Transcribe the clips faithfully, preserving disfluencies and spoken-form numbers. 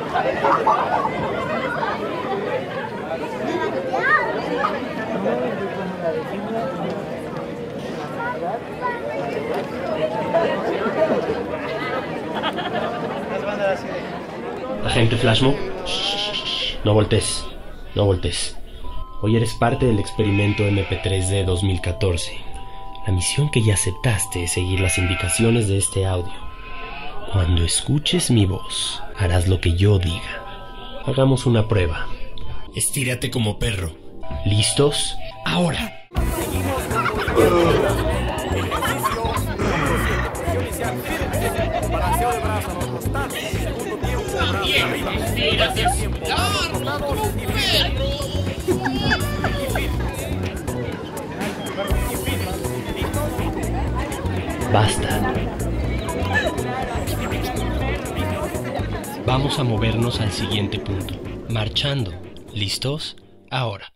Agente Flashmo, no voltees, no voltees. Hoy eres parte del experimento M P tres D dos mil catorce. La misión que ya aceptaste es seguir las indicaciones de este audio. Cuando escuches mi voz, harás lo que yo diga. Hagamos una prueba. Estírate como perro. ¿Listos? ¡Ahora! Basta. Vamos a movernos al siguiente punto. Marchando. ¿Listos? Ahora.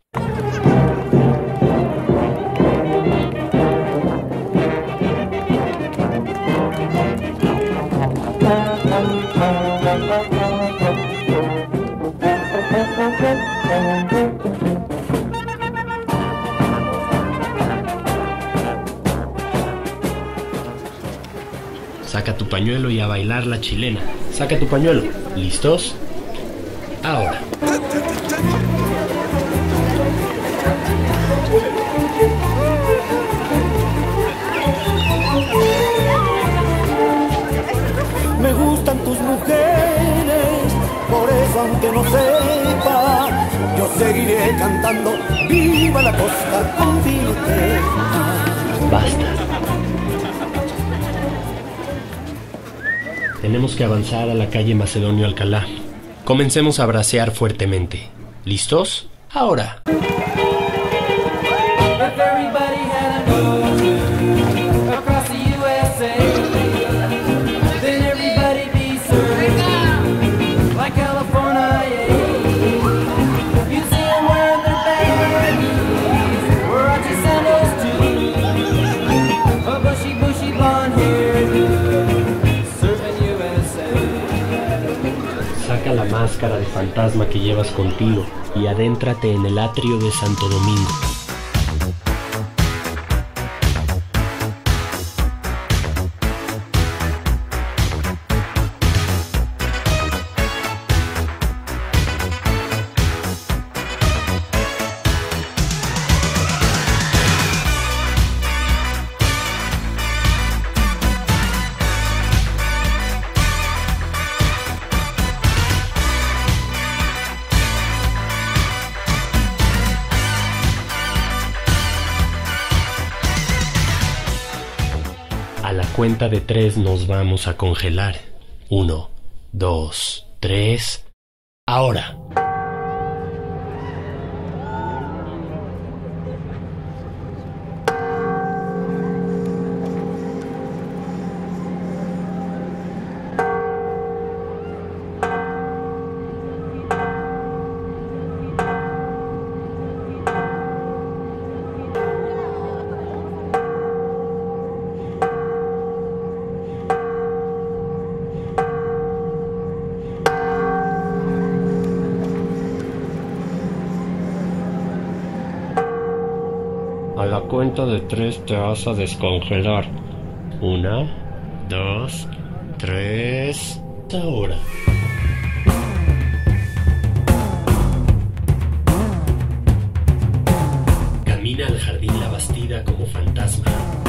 Saca tu pañuelo y a bailar la chilena. Saca tu pañuelo. ¿Listos? Ahora. Me gustan tus mujeres, por eso aunque no sepa, yo seguiré cantando viva la costa con Vite. Basta. Tenemos que avanzar a la calle Macedonio Alcalá. Comencemos a bracear fuertemente. ¿Listos? Ahora. Saca la máscara de fantasma que llevas contigo y adéntrate en el atrio de Santo Domingo. A la cuenta de tres nos vamos a congelar. Uno, dos, tres. ¡Ahora! A la cuenta de tres te vas a descongelar. Una, dos, tres. Ahora. Camina al jardín La Bastida como fantasma.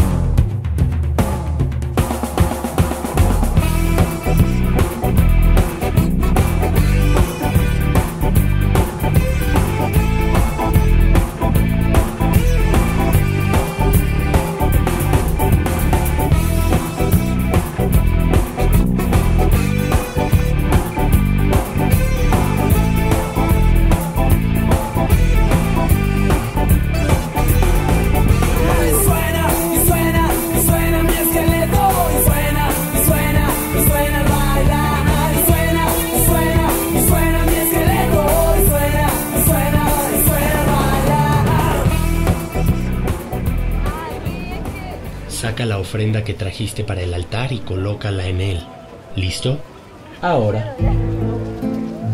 Saca la ofrenda que trajiste para el altar y colócala en él. ¿Listo? Ahora.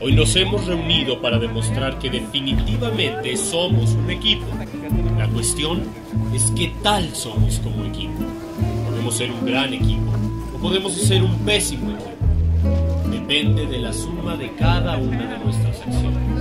Hoy nos hemos reunido para demostrar que definitivamente somos un equipo. La cuestión es qué tal somos como equipo. Podemos ser un gran equipo o podemos ser un pésimo equipo. Depende de la suma de cada una de nuestras acciones.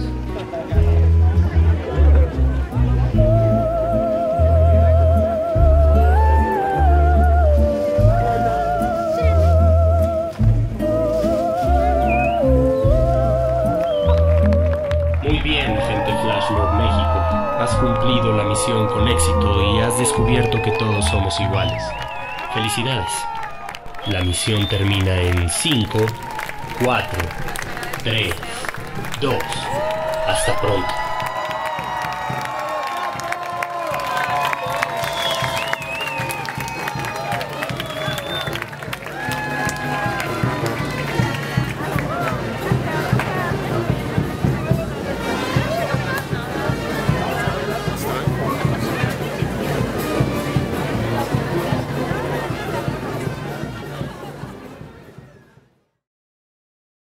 Muy bien, gente Flash Mob México. Has cumplido la misión con éxito y has descubierto que todos somos iguales. Felicidades. La misión termina en cinco, cuatro, tres, dos. Hasta pronto.